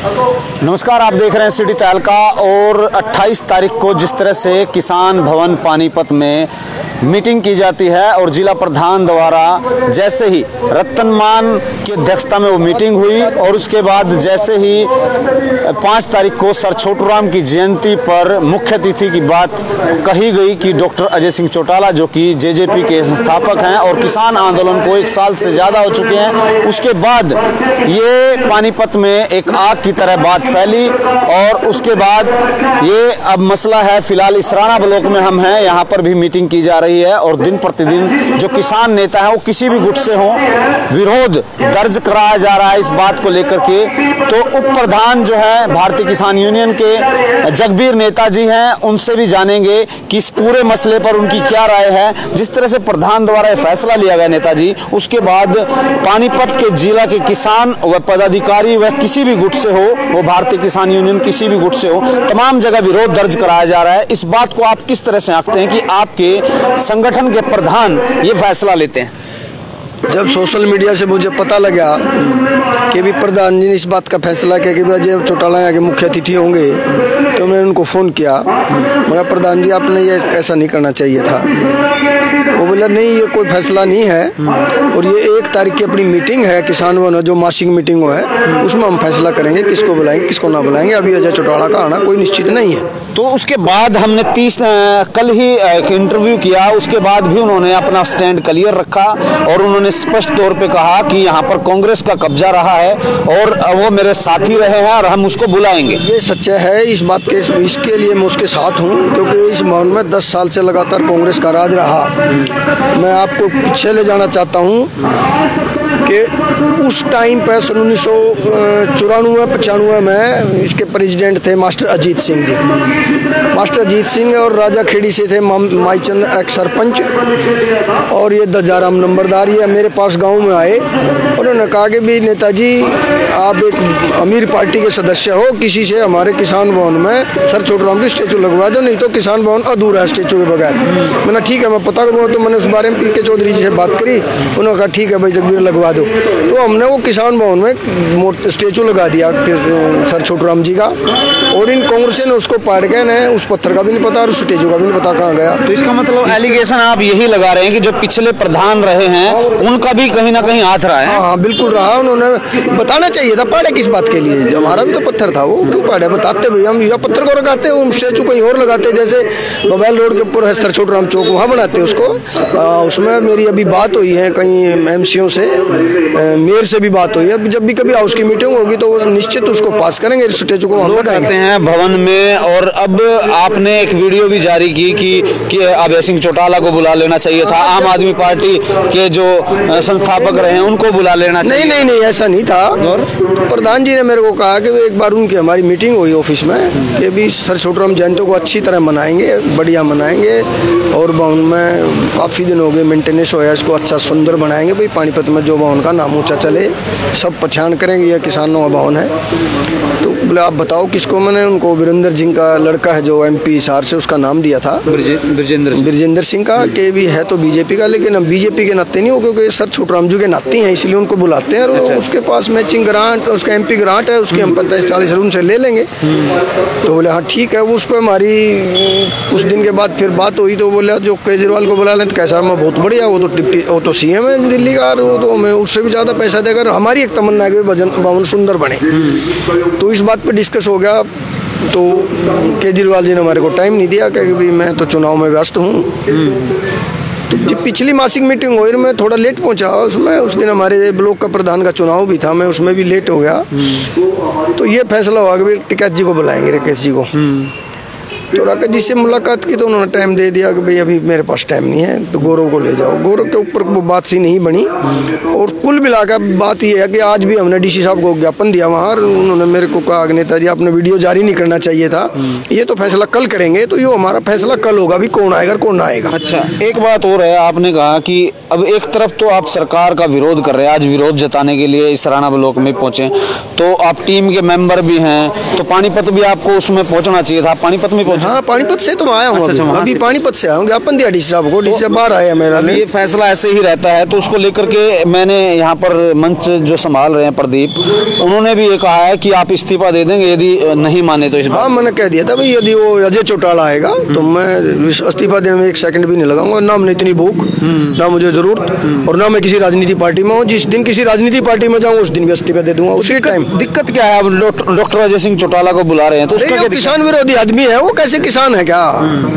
नमस्कार, आप देख रहे हैं सिटी तहलका। और 28 तारीख को जिस तरह से किसान भवन पानीपत में मीटिंग की जाती है और जिला प्रधान द्वारा जैसे ही रतनमान की अध्यक्षता में वो मीटिंग हुई और उसके बाद जैसे ही 5 तारीख को सर छोटूराम की जयंती पर मुख्य अतिथि की बात कही गई कि डॉक्टर अजय सिंह चौटाला जो कि जेजेपी के संस्थापक हैं और किसान आंदोलन को 1 साल से ज्यादा हो चुके हैं, उसके बाद ये पानीपत में एक आग की तरह बात फैली और उसके बाद ये अब मसला है। फिलहाल इसराना ब्लॉक में हम हैं, यहाँ पर भी मीटिंग की जा रही है और दिन प्रतिदिन जो किसान नेता है वो किसी भी गुट से हो विरोध दर्ज कराया जा रहा है इस बात को लेकर के। तो उप प्रधान जो है भारतीय किसान यूनियन के जगबीर नेताजी हैं, उनसे भी जानेंगे कि इस पूरे मसले पर उनकी क्या राय है। जिस तरह से प्रधान द्वारा यह फैसला लिया गया नेताजी, उसके बाद पानीपत के जिला के किसान व पदाधिकारी व किसी भी गुट से हो, वो भारतीय किसान यूनियन किसी भी गुट से हो, तमाम जगह विरोध दर्ज कराया जा रहा है। इस बात को आप किस तरह से आंकते हैं कि आपके संगठन के प्रधान ये फैसला लेते हैं? जब सोशल मीडिया से मुझे पता लगा कि भी प्रधान जी ने इस बात का फैसला किया कि अजय चौटाला यहाँ के मुख्य अतिथि होंगे, तो मैंने उनको फ़ोन किया। मगर प्रधान जी आपने ये ऐसा नहीं करना चाहिए था। वो बोला नहीं, ये कोई फैसला नहीं है और ये 1 तारीख की अपनी मीटिंग है किसान भवन, जो मासिक मीटिंग है, उसमें हम फैसला करेंगे किसको बुलाएंगे किसको ना बुलाएंगे। अभी अजय चौटाला का आना कोई निश्चित नहीं है। तो उसके बाद हमने कल ही एक इंटरव्यू किया, उसके बाद भी उन्होंने अपना स्टैंड क्लियर रखा और उन्होंने स्पष्ट तौर पे कहा कि यहाँ पर कांग्रेस का कब्जा रहा है और वो मेरे साथी रहे हैं और हम उसको बुलाएंगे। ये सच्चा है, इस बात के इसके लिए मैं उसके साथ हूँ, क्योंकि इस भवन में 10 साल से लगातार कांग्रेस का राज रहा। मैं आपको पीछे ले जाना चाहता हूँ कि उस टाइम पर 1994-95 में इसके प्रेसिडेंट थे मास्टर अजीत सिंह जी। मास्टर अजीत सिंह और राजा खेड़ी से थे माईचंद एक्स सरपंच और ये दजाराम नंबरदार ये मेरे पास गांव में आए। उन्होंने कहा कि भी नेताजी आप एक अमीर पार्टी के सदस्य हो, किसी से हमारे किसान भवन में सर छोटूराम की स्टेचू लगवा दो, नहीं तो किसान भवन अधूरा है स्टेचू के बगैर। मैंने ठीक है मैं पता करूँगा। तो मैंने उस बारे में पीके चौधरी जी से बात करी, उन्होंने कहा ठीक है भाई जगबीर लगवा दो। तो हमने वो किसान भवन में स्टेचू लगा दिया सर छोटूराम जी का और इन कांग्रेस ने उसको पाड़ गए ना, उस पत्थर का भी नहीं पता और उस स्टेचू का भी नहीं पता कहाँ गया। तो इसका मतलब एलिगेशन आप यही लगा रहे हैं कि जो पिछले प्रधान रहे हैं उनका भी कहीं ना कहीं हाथ रहा है? हाँ बिल्कुल रहा। उन्होंने बताना चाहिए था, पाड़े किस बात के लिए? हमारा भी तो पत्थर था, वो क्यों पाड़े? बताते भाई हम या पत्थर को लगाते हम स्टेचू कहीं और लगाते, जैसे मोबाइल रोड के ऊपर है सर छोटूराम चौक, वहाँ बनाते उसको। उसमें मेरी अभी बात हुई है कहीं एमसीओ से, मेयर से भी बात हुई है। जब भी कभी हाउस की मीटिंग होगी तो निश्चित उसको पास करेंगे, स्टेचू को हम लगाते हैं भवन में। और अब आपने एक वीडियो भी जारी की कि अजय सिंह चौटाला को बुला लेना चाहिए था, आम आदमी पार्टी के जो संस्थापक रहे हैं उनको बुला लेना चाहिए। नहीं ऐसा नहीं था। तो प्रधान जी ने मेरे को कहा कि एक बार उनकी हमारी मीटिंग हुई ऑफिस में कि भी सर छोटूराम जयंती को अच्छी तरह मनाएंगे, बढ़िया मनाएंगे और भवन में काफ़ी दिन हो गए मेंटेनेंस होया, इसको अच्छा सुंदर बनाएंगे भाई, पानीपत में जो भवन का नाम ऊँचा चले, सब पहचान करेंगे ये किसानों का भवन है। तो बोले आप बताओ किसको? मैंने उनको वीरेंद्र सिंह का लड़का है जो MP हिसार से, उसका नाम दिया था ब्रजेंद्र सिंह का, के भी है तो बीजेपी का, लेकिन हम बीजेपी के नाते नहीं हो क्योंकि सर छोटूराम जी के नाते हैं, इसलिए उनको बुलाते हैं। और उसके पास मैचिंग ग्रांट, उसका MP ग्रांट है, उसके हम 45-40 उनसे ले लेंगे। तो बोले हाँ ठीक है। उस पर हमारी कुछ दिन के बाद फिर बात हुई तो बोले जो केजरीवाल को बुला लें तो कैसा? मैं बहुत बढ़िया, वो तो CM है दिल्ली का, वो तो हमें उससे भी ज़्यादा पैसा देकर हमारी एक तमन्ना है कि भवन सुंदर बने। तो इस बात पे डिस्कस हो गया। तो केजरीवाल जी ने हमारे को टाइम नहीं दिया क्योंकि मैं तो चुनाव में व्यस्त हूँ। तो जब पिछली मासिक मीटिंग हुई मैं थोड़ा लेट पहुंचा उसमें, उस दिन हमारे ब्लॉक का प्रधान का चुनाव भी था, मैं उसमें भी लेट हो गया। तो ये फैसला हुआ कि टिकैत जी को बुलाएंगे, राकेश जी को। तो राकेश जी से मुलाकात की तो उन्होंने टाइम दे दिया कि भाई अभी मेरे पास टाइम नहीं है, तो गौरव को ले जाओ। गौरव के ऊपर वो बात सी नहीं बनी। और कुल मिलाकर बात ये है कि आज भी हमने DC साहब को ज्ञापन दिया वहाँ, उन्होंने मेरे को कहा नेताजी आपने वीडियो जारी नहीं करना चाहिए था, ये तो फैसला कल करेंगे। तो ये हमारा फैसला कल होगा, अभी कौन आएगा कौन ना आएगा। अच्छा, एक बात और है, आपने कहा कि अब एक तरफ तो आप सरकार का विरोध कर रहे हैं, आज विरोध जताने के लिए इसराना ब्लॉक में पहुंचे, तो आप टीम के मेंबर भी हैं, तो पानीपत भी आपको उसमें पहुंचना चाहिए था, पानीपत में हाँ, पानीपत से तो मैं आया हूँ। अच्छा, अभी पानीपत से आया हूँ, ज्ञापन दिया डीसी साहब को, डीसी साहब बाहर आया मेरा। ये फैसला ऐसे ही रहता है, तो उसको लेकर के मैंने यहाँ पर मंच जो संभाल रहे हैं प्रदीप, उन्होंने भी ये कहा है कि आप इस्तीफा दे देंगे यदि नहीं माने तो। इस बार मैंने कह दिया था भाई, यदि वो अजय चौटाला आएगा तो मैं इस्तीफा देने में 1 सेकंड भी नहीं लगाऊंगा। ना मैंने इतनी भूख, ना मुझे जरूरत, और ना मैं किसी राजनीति पार्टी में हूँ। जिस दिन किसी राजनीति पार्टी में जाऊँ उस दिन भी इस्तीफा दे दूंगा उसी टाइम। दिक्कत क्या है? अब डॉक्टर अजय सिंह चौटाला को बुला रहे हैं तो उसका क्या? किसान विरोधी आदमी है वो, कैसे किसान है क्या?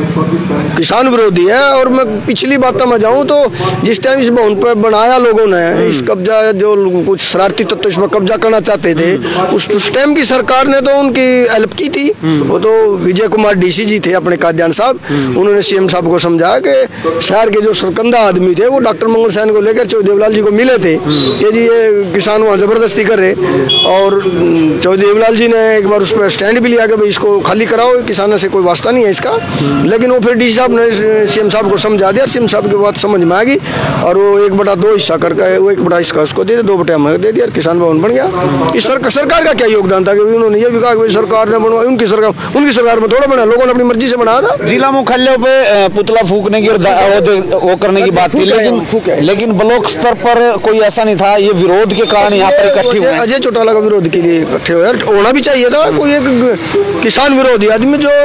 किसान विरोधी है। और मैं पिछली बात में जाऊं तो जिस टाइम इस भवन पर बनाया लोगों ने, इस कब्जा जो कुछ शरारती तत्व इसमें कब्जा करना चाहते थे, उस टाइम की सरकार ने तो उनकी हेल्प की थी। वो तो विजय कुमार डीसी जी थे अपने काद्यान साहब, उन्होंने सीएम साहब को समझाया कि शहर के जो सरकंदा आदमी थे वो डॉक्टर मंगल सैन को लेकर चौदेवलाल जी को मिले थे कि जी ये किसान वहाँ जबरदस्ती कर रहे, और चौदेवलाल जी ने एक बार उस पर स्टैंड भी लिया कि भाई इसको खाली कराओ, किसानों से कोई वास्ता नहीं है इसका। लेकिन वो फिर डीसी साहब ने सीएम साहब को समझा दिया, सीएम साहब की बात समझ में आ गई, और वो 1/2 हिस्सा करके वो 1/2 हिस्सा उसको दे दिया, 2/2 हमें दे दिया, किसान भवन बन गया। इस सरकार का क्या योगदान था कि उन्होंने ये भी कहा कि सरकार ने बनवाया, उनकी सरकार में थोड़ा बना, लोगों ने अपनी मर्जी से बनाया था। जिला मुख्यालयों पे पुतला फूकने की और वो करने की बात थी, लेकिन ब्लॉक स्तर पर कोई ऐसा नहीं था। ये विरोध के कारण यहाँ पर इकट्ठे हुए। अजय चौटाला का विरोध के लिए इकट्ठे हुए, होना भी चाहिए था। कोई एक किसान विरोधी आदमी जो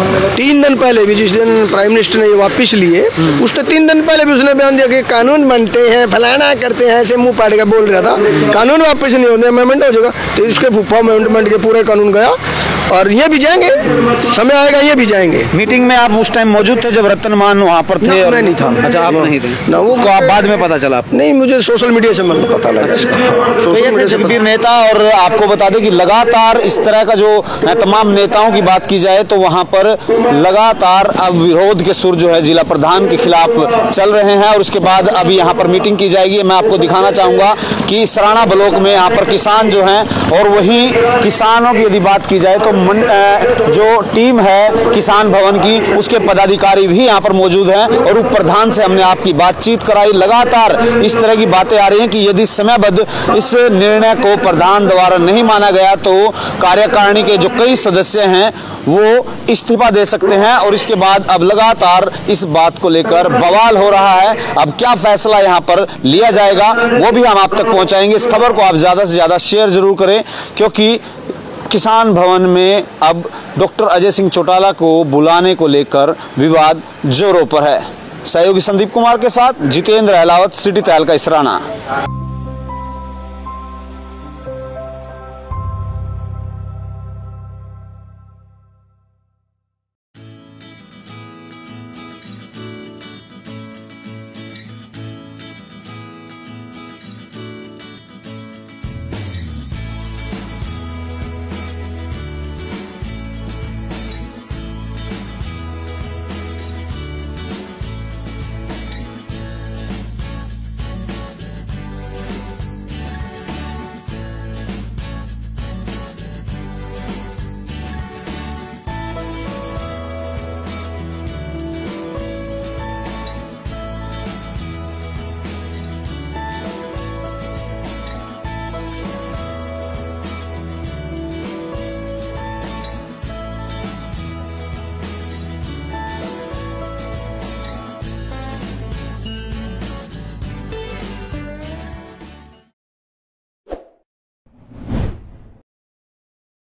3 दिन पहले भी, जिस दिन प्राइम मिनिस्टर ने ये वापिस लिए, उससे 3 दिन पहले भी उसने बयान दिया कि कानून बनते हैं, फलाना करते हैं, ऐसे मुंह पाड़ के बोल रहा था। कानून वापस नहीं होते, अमेंडमेंट हो जाएगा, तो इसके फूफा अमेंडमेंट के पूरे कानून गया, और ये भी जाएंगे, समय आएगा ये भी जाएंगे। मीटिंग में आप उस टाइम मौजूद थे जब रतन मान वहाँ पर थे? मैं नहीं था। अच्छा, आप नहीं थे ना? वो आप बाद में पता चला? नहीं, मुझे सोशल मीडिया से पता लगा इसका। सोशल मीडिया से जगबीर नेता, और आपको बता दें कि लगातार इस तरह का जो तमाम नेताओं की बात की जाए तो वहाँ पर लगातार अब विरोध के सुर जो है जिला प्रधान के खिलाफ चल रहे हैं, और उसके बाद अभी यहाँ पर मीटिंग की जाएगी। मैं आपको दिखाना चाहूंगा कि सराना ब्लॉक में यहाँ पर किसान जो हैं, और वहीं किसानों की यदि बात की जाए तो जो टीम है किसान भवन की, उसके पदाधिकारी भी यहाँ पर मौजूद हैं, और उप प्रधान से हमने आपकी बातचीत कराई। लगातार इस तरह की बातें आ रही हैं कि यदि समयबद्ध इस निर्णय को प्रधान द्वारा नहीं माना गया तो कार्यकारिणी के जो कई सदस्य हैं वो इस्तीफा दे सकते हैं, और इसके बाद अब लगातार इस बात को लेकर बवाल हो रहा है। अब क्या फैसला यहाँ पर लिया जाएगा वो भी हम आप तक पहुंचाएंगे। इस खबर को आप ज्यादा से ज्यादा शेयर जरूर करें, क्योंकि किसान भवन में अब डॉक्टर अजय सिंह चौटाला को बुलाने को लेकर विवाद जोरों पर है। सहयोगी संदीप कुमार के साथ जितेंद्र अहलावत, सिटी तहलका इसराना।